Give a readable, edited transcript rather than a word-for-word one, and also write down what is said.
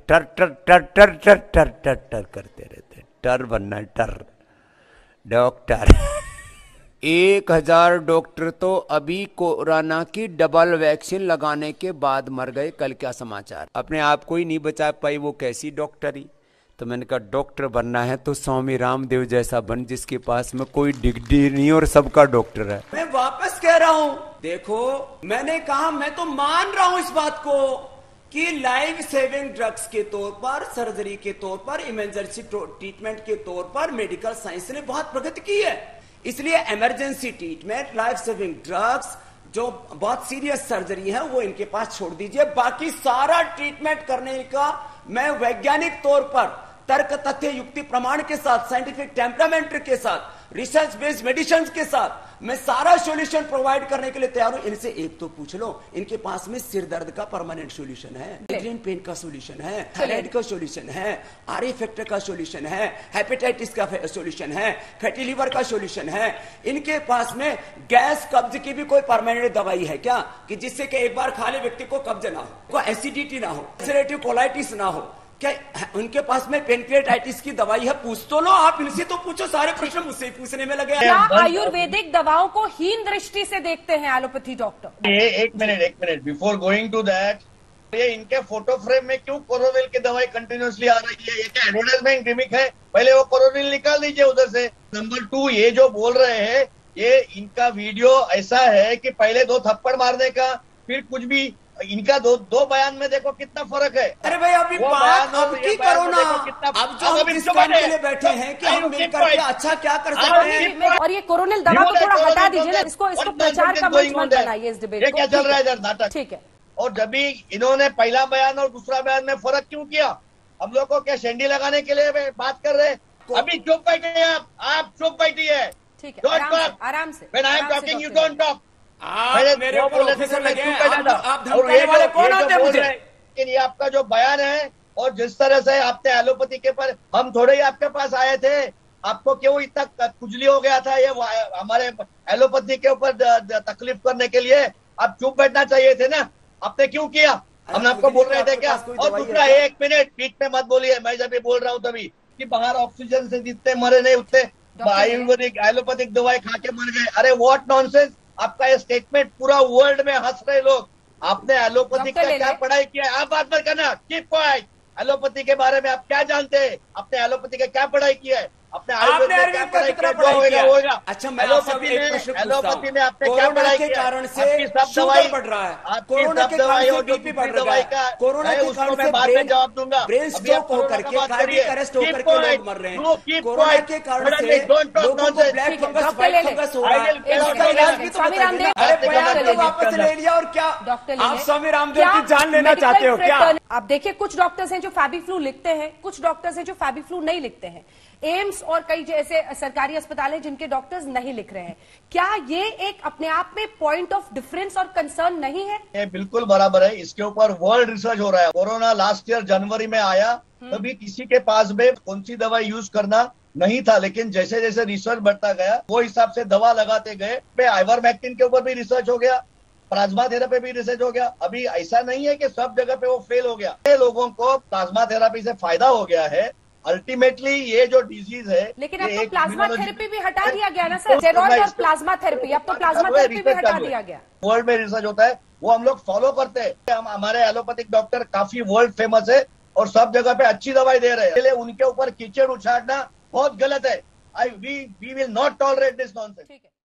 टर टर टर टर टर टर टर टर करते रहते। टर बनना, टर डॉक्टर। 1000 डॉक्टर तो अभी कोरोना की डबल वैक्सीन लगाने के बाद मर गए। कल क्या समाचार, अपने आप को ही नहीं बचा पाई, वो कैसी डॉक्टरी। तो मैंने कहा डॉक्टर बनना है तो स्वामी रामदेव जैसा बन, जिसके पास में कोई डिग्री नहीं और सबका डॉक्टर है। मैं वापस कह रहा हूं, देखो मैंने कहा, मैं तो मान रहा हूं इस बात को कि लाइफ सेविंग ड्रग्स के तौर पर, सर्जरी के तौर पर, इमरजेंसी ट्रीटमेंट के तौर पर मेडिकल साइंस ने बहुत प्रगति की है। इसलिए emergency treatment, life saving drugs, जो बहुत सीरियस सर्जरी है, वो इनके पास छोड़ दीजिए। बाकी सारा ट्रीटमेंट करने का मैं वैज्ञानिक तौर पर, तर्क तथ्य युक्ति प्रमाण के साथ, साइंटिफिक टेम्परामेंट के साथ, रिसर्च बेस्ड मेडिसिन के साथ मैं सारा सॉल्यूशन प्रोवाइड करने के लिए तैयार हूं। इनसे एक तो पूछ लो, इनके पास में सिर दर्द का परमानेंट सॉल्यूशन है, माइग्रेन पेन का सॉल्यूशन है, थायराइड का सॉल्यूशन है, आरए फैक्टर का सॉल्यूशन है, हेपेटाइटिस का सॉल्यूशन है, फैटी लिवर का सॉल्यूशन है। इनके पास में गैस कब्ज की भी कोई परमानेंट दवाई है क्या, कि जिससे कि एक बार खा ले व्यक्ति को कब्ज ना हो, कोई एसिडिटी ना हो, अल्सरेटिव कोलाइटिस ना हो? क्या उनके पास में पेनक्रियाटाइटिस की दवाई है? पूछ तो लो, आप इनसे तो पूछो, सारे प्रश्न मुझसे पूछने में लगे। क्या आयुर्वेदिक दवाओं को हीन दृष्टि से देखते हैं एलोपैथी डॉक्टर? एक minute before going to that, ये इनके फोटो फ्रेम में क्यों कोरोनिल की दवाई कंटिन्यूसली आ रही है? ये क्या एडवर्टाइजमेंट गिमिक है? पहले वो कोरोनिल निकाल दीजिए उधर से। नंबर 2, ये जो बोल रहे हैं, ये इनका वीडियो ऐसा है कि पहले 2 थप्पड़ मारने का, फिर कुछ भी, इनका दो बयान में देखो कितना फर्क है। अरे भाई अभी बात अब की करो ना, अब जो हम इस काम के लिए बैठे हैं कि हम मिलकर के अच्छा क्या कर सकते हैं। और ये कोरोनिल दवा को थोड़ा हटा दीजिए ना, इसको प्रचार का मंच मत बनाइए इस डिबेट को। ये क्या चल रहा है इधर नाटक? ठीक है। और जब भी इन्होंने पहला बयान और दूसरा बयान में फर्क क्यों किया? हम लोग को क्या शेंडी लगाने के लिए बात कर रहे हैं? अभी चुप बैठे आप चुप बैठिए। ठीक है, आराम से। When I am talking, you don't talk. मेरे ऊपर ऑफिसर लगे हैं, आप धमकाने वाले कौन होते हैं मुझे? लेकिन ये आपका जो बयान है और जिस तरह से आपने एलोपैथी के पर, हम थोड़े ही आपके पास आए थे, आपको क्यों इतना खुजली हो गया था ये हमारे एलोपैथी के ऊपर तकलीफ करने के लिए? आप चुप बैठना चाहिए थे ना, आपने क्यों किया? हम आपको बोल रहे थे क्या? और दूसरा, 1 मिनट बीच में मत बोलिए, मैं जब भी बोल रहा हूँ तभी, कि बाहर ऑक्सीजन से जितने मरे नहीं उतने आयुर्वेदिक एलोपैथिक दवाई खा के मर गए। अरे व्हाट नॉनसेंस, आपका ये स्टेटमेंट पूरा वर्ल्ड में हंस रहे लोग। आपने एलोपैथी का क्या पढ़ाई किया है? आप बात मत करना, कीप क्वाइट। एलोपैथी के बारे में आप क्या जानते हैं? आपने एलोपैथी का क्या पढ़ाई किया है? अपने आयुर्वेद में क्या पढ़ाई किया? जो होगा होगा। अच्छा, मैं एलोपैथी में आपने क्या पढ़ाई के किया? कारण से शुगर बढ़ रहा है, कोरोना के कारण से बीपी बढ़ रहा है, कोरोना के कारण से बाद में जवाब दूंगा। ब्रेन स्ट्रोक होकर के, कार्डियक अरेस्ट होकर के लोग मर रहे हैं। कोरोना के कारण से लोगों को ब्लैक फंगस, व्हाइट फंगस हो रहा है। इसका इलाज भी तो बताइए। अरे बयान तो वापस ले लिया, और क्या आप स्वामी रामदेव की जान लेना चाहते हो क्या? आप देखिए, कुछ डॉक्टर्स हैं जो फैबीफ्लू लिखते हैं, कुछ डॉक्टर्स हैं जो फैबीफ्लू नहीं लिखते हैं। एम्स और कई जैसे सरकारी अस्पताल हैं जिनके डॉक्टर्स नहीं लिख रहे हैं। क्या ये एक अपने आप में पॉइंट ऑफ डिफरेंस और कंसर्न नहीं है? ये बिल्कुल बराबर है। इसके ऊपर वर्ल्ड रिसर्च हो रहा है। कोरोना लास्ट ईयर जनवरी में आया, तभी किसी के पास में कौन सी दवाई यूज करना नहीं था, लेकिन जैसे जैसे रिसर्च बढ़ता गया, वो हिसाब से दवा लगाते गए। आइवरमेक्टिन के ऊपर भी रिसर्च हो गया, प्लाज्मा थेरेपी भी रिसर्च हो गया। अभी ऐसा नहीं है कि सब जगह पे वो फेल हो गया। लोगों को प्लाज्मा थेरेपी से फायदा हो गया है। अल्टीमेटली ये जो डिजीज है, लेकिन अब तो प्लाज्मा थेरेपी भी हटा दिया गया ना सर, स्टेरॉइड और प्लाज्मा थेरेपी, अब तो प्लाज्मा थेरेपी भी हटा दिया गया। वर्ल्ड में रिसर्च होता है, वो हम लोग फॉलो करते हैं। हमारे एलोपैथिक डॉक्टर काफी वर्ल्ड फेमस है और सब जगह पे अच्छी दवाई दे रहे हैं। इसलिए उनके ऊपर कीचड़ उछाड़ना बहुत गलत है। We will not tolerate this nonsense.